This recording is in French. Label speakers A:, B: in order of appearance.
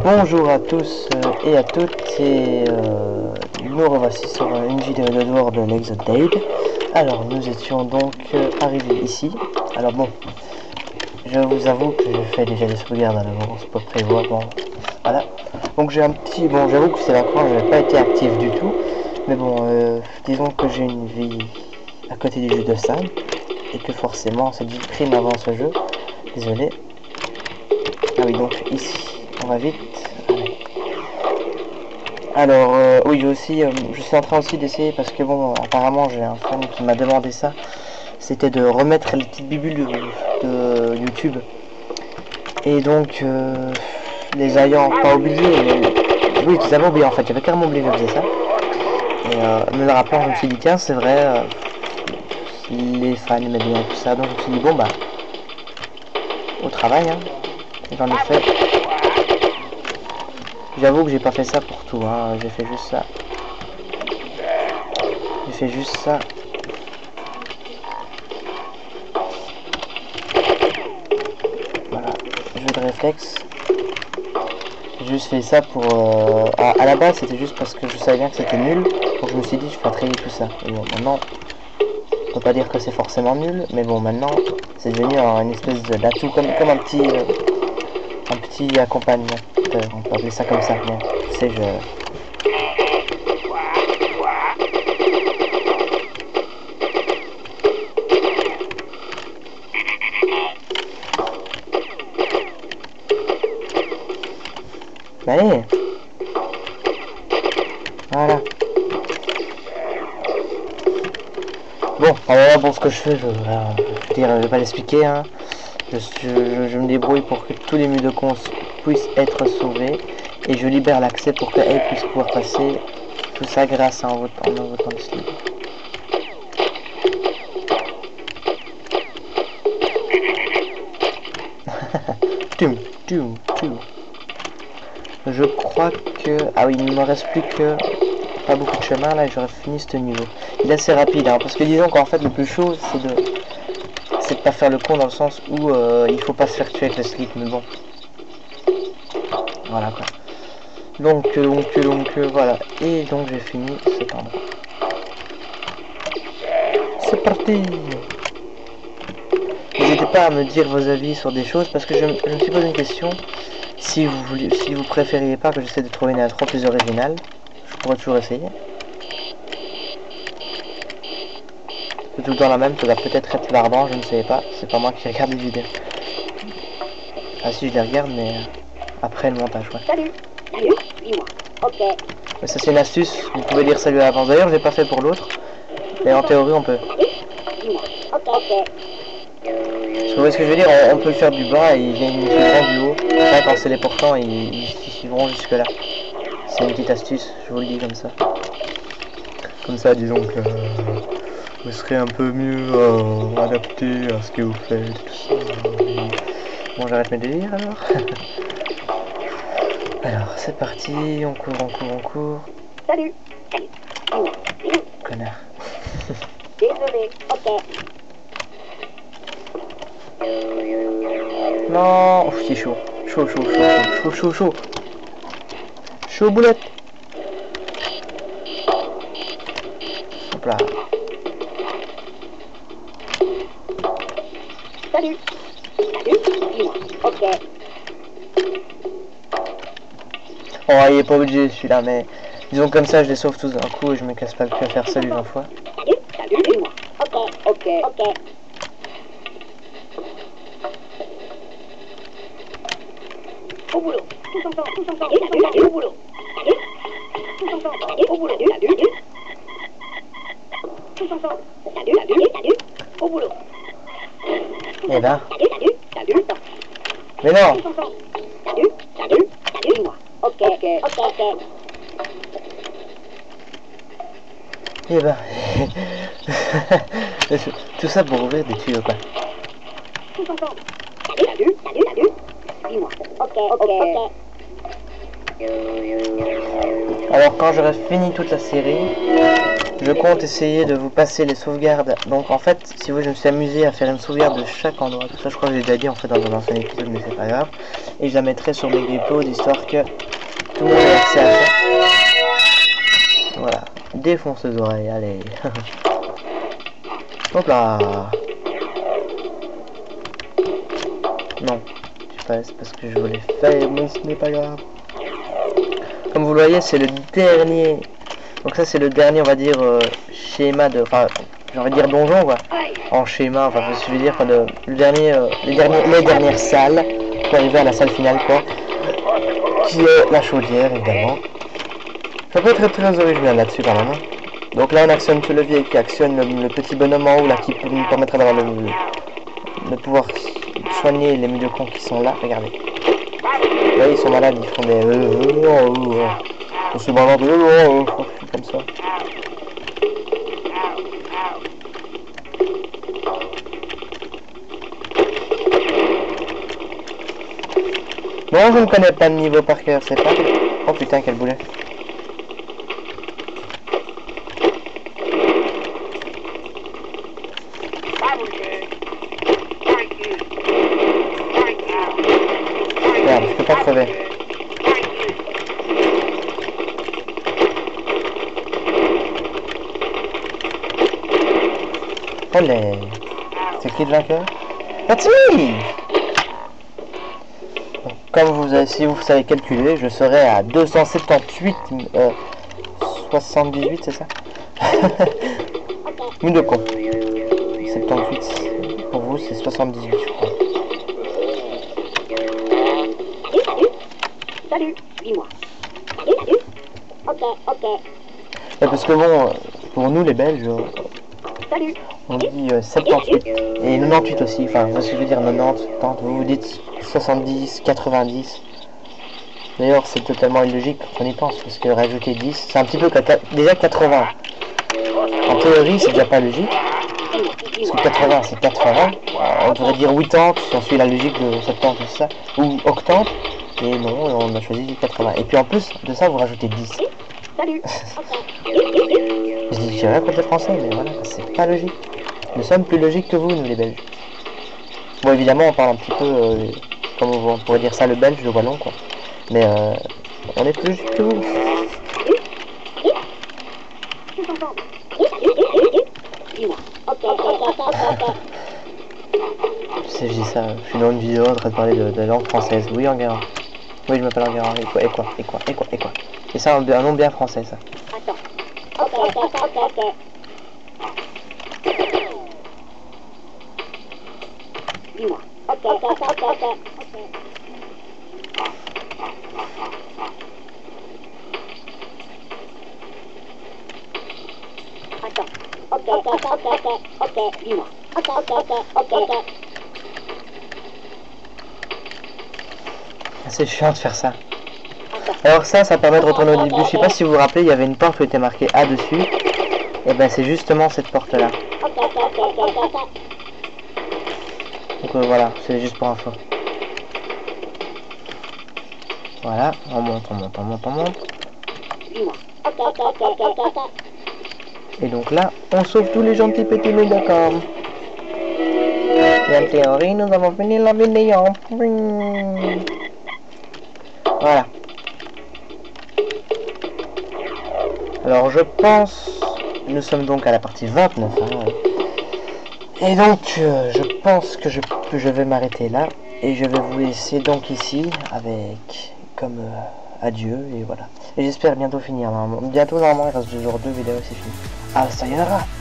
A: Bonjour à tous et à toutes et nous revoici sur une vidéo de dehors de l'Exodade. Alors nous étions donc arrivés ici. Alors bon, je vous avoue que j'ai fait déjà des sauvegardes à l'avance pour prévoir, bon voilà. Donc j'ai un petit, bon j'avoue que c'est la fois où je n'ai pas été actif du tout. Mais bon, disons que j'ai une vie à côté du jeu de Sam et que forcément cette vie prime avant ce jeu. Désolé. Ah oui, donc ici, on va vite. Alors, oui, aussi, je suis en train aussi d'essayer, parce que bon, apparemment, j'ai un fan qui m'a demandé ça. C'était de remettre les petites bibules de YouTube. Et donc, les ayant pas oubliés, mais... Oui, qu'ils avaient oublié en fait, j'avais carrément oublié que je faisais ça. Et me le rappelant, je me suis dit, tiens, c'est vrai, les fans aimaient bien tout ça. Donc, je me suis dit, bon, bah, au travail, hein. J'en ai fait. J'avoue que j'ai pas fait ça pour tout, hein. J'ai fait juste ça. J'ai fait juste ça. Voilà, jeu de réflexe. J'ai juste fait ça pour... à la base, c'était juste parce que je savais bien que c'était nul. Donc je me suis dit, je vais trier tout ça. Et bon, maintenant, on peut pas dire que c'est forcément nul. Mais bon, maintenant, c'est devenu une espèce d'atout, comme un petit accompagnement. On peut appeler ça comme ça. Bon, tu sais, Allez. Voilà. Bon, alors bon, ce que je fais, je vais pas l'expliquer, hein. Je me débrouille pour que tous les mudokons puissent être sauvés et je libère l'accès pour qu'elles puissent pouvoir passer. Tout ça grâce à en votant le slip. Je crois que... Ah oui, il ne me reste plus que pas beaucoup de chemin là et j'aurais fini ce niveau. Il est assez rapide, hein, parce que disons qu'en fait le plus chaud c'est de pas faire le con dans le sens où il faut pas se faire tuer avec le slip, mais bon. Voilà quoi. Donc voilà. Et donc j'ai fini cet endroit. C'est parti. N'hésitez pas à me dire vos avis sur des choses parce que je me suis posé une question. Si vous préfériez pas que j'essaie de trouver une intro plus originale, je pourrais toujours essayer. C'est tout le temps la même, ça doit peut-être être l'ardent, je ne sais pas, c'est pas moi qui regarde les vidéos. Ah si, je les regarde, mais après le montage, ouais.
B: Salut, dis-moi. Ok.
A: Mais ça c'est une astuce, vous pouvez dire salut à l'avance. D'ailleurs, je l'ai pas fait pour l'autre, et en théorie on peut.
B: Dis-moi. Ok.
A: Vous voyez ce que je veux dire, on peut le faire du bas et ils viennent plus grand du haut. Là, quand c'est les portants, ils suivront jusque là. C'est une petite astuce, je vous le dis comme ça. Comme ça, disons que vous serez un peu mieux adapté à ce que vous faites, tout ça. Bon, j'arrête mes délires alors. Alors, c'est parti, on court.
B: Salut.
A: Connard.
B: Désolé. Ok.
A: Non, oh, c'est chaud. Chaud boulette. Hop là.
B: Salut. Dis-moi. Ok.
A: Oh, il est pas obligé celui-là, mais disons comme ça, je les sauve tous d'un coup et je me casse pas le cul à faire salut 20 fois.
B: Salut. Dis-moi. Ok. Au boulot. Tous ensemble. Salut. Au boulot. Tous ensemble. Au boulot. Salut. Tous ensemble. Salut. Au boulot.
A: Eh ben.
B: Salut.
A: Mais non.
B: Tous ensemble. Salut. Dis-moi. Ok.
A: Eh ben. Tout ça pour ouvrir des tuyaux, quoi.
B: Tous ensemble. Salut. Dis-moi. Ok.
A: Alors quand j'aurai fini toute la série, je compte essayer de vous passer les sauvegardes. Donc en fait, si vous, je me suis amusé à faire une sauvegarde de chaque endroit. Tout ça, je crois que j'ai déjà dit en fait dans un ancien épisode, mais c'est pas grave. Et je la mettrai sur mes uploads histoire que tout le monde ait accès à ça. Voilà, défonce les oreilles, allez. Hop là. Non, je sais pas, c'est parce que je voulais faire, mais ce n'est pas grave. Comme vous le voyez, c'est le dernier. Donc ça c'est le dernier, on va dire, schéma de... Enfin, j'ai envie de dire donjon, quoi. En schéma, enfin, je veux dire, le dernier, les dernières salles, pour arriver à la salle finale, quoi. Qui est la chaudière, évidemment. Ça peut être très original là-dessus, quand même. Hein. Donc là, on actionne ce levier qui actionne le petit bonhomme en haut, là, qui nous permettra d'avoir de pouvoir soigner les milieux cons qui sont là. Regardez. Là, ils sont malades, ils font des... C'est malade, comme ça. Bon, je ne connais pas de niveau par cœur, c'est pas... Oh putain, quel boulet. Merde, je peux pas crever. Allez. C'est qui le vainqueur? Merci. Comme vous avez, si vous savez calculer, je serai à 278, 78, c'est ça? Une de con. 78, pour vous c'est 78, je crois.
B: Salut, dis-moi. Ok.
A: Et parce que bon, pour nous les Belges,
B: Salut.
A: on dit 78 et 98 aussi, enfin, ce que je veux dire 90, 70, vous dites 70, 90. D'ailleurs, c'est totalement illogique quand on y pense, parce que rajouter 10, c'est un petit peu déjà 80. En théorie, c'est déjà pas logique, parce que 80, c'est 80. On devrait dire 80 si on suit la logique de 70 et tout ça, ou 80, mais non, on a choisi 80. Et puis en plus de ça, vous rajoutez 10.
B: Salut.
A: Je dis rien contre les Français, mais voilà, c'est pas logique. Nous sommes plus logiques que vous, nous les Belges. Bon, évidemment, on parle un petit peu, comme on pourrait dire ça, le Belge, le Wallon, quoi. Mais on est plus logique que vous. Tu sais, je dis ça, je suis dans une vidéo en train de parler de langue française. Oui, Enguerrand. Oui, je m'appelle Enguerrand. Et quoi. Et ça, un nom bien français, ça.
B: Dis-moi. Dis-moi.
A: C'est chiant de faire ça. Alors ça permet de retourner au début. Je sais pas si vous vous rappelez, il y avait une porte où était marqué A dessus. Et ben c'est justement cette porte là. Donc voilà, c'est juste pour info. Voilà, on monte. Et donc là, on sauve tous les gentils petits médacors. Et en théorie, nous avons fini la vidéo. Voilà. Alors je pense, nous sommes donc à la partie 29. Hein, et donc je pense que je vais m'arrêter là. Et je vais vous laisser donc ici avec comme adieu et voilà. Et j'espère bientôt finir. Bientôt normalement il reste genre 2 vidéos, c'est fini. Ah, sayonara.